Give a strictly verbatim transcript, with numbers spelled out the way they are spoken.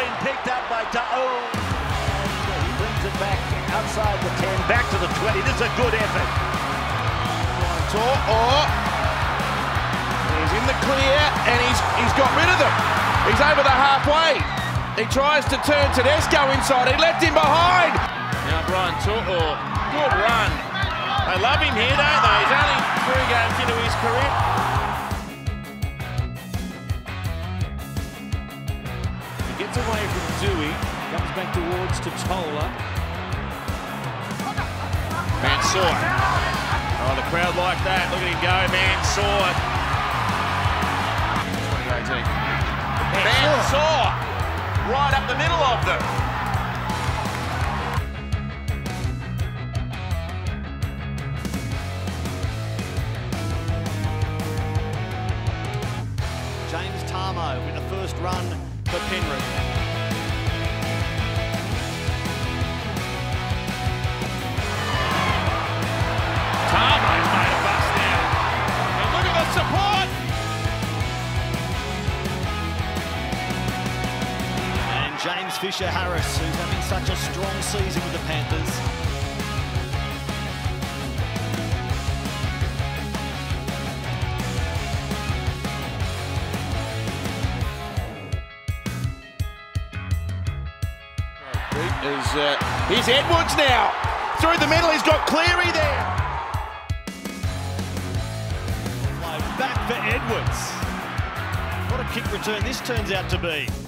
been picked up by Ta oh. And he brings it back outside the ten, back to the twenty. This is a good effort. Or he's in the clear and he's he's got rid of them. He's over the halfway. He tries to turn Tedesco inside. He left him behind. Now Brian To'o, good run. They love him here, don't they? He's only three games into his career. He gets away from Dewey, comes back towards Totola. Mansour. Oh, the crowd like that. Look at him go, Mansour. twenty eighteen. Mansour. Right up the middle of them. James Tarmo with the first run for Penrith. Tarmo's made a bust now. And look at the support. And James Fisher-Harris, who's having such a strong season with the Panthers. Is, uh, here's Edwards now. Through the middle, he's got Cleary there. Back for Edwards. What a kick return this turns out to be.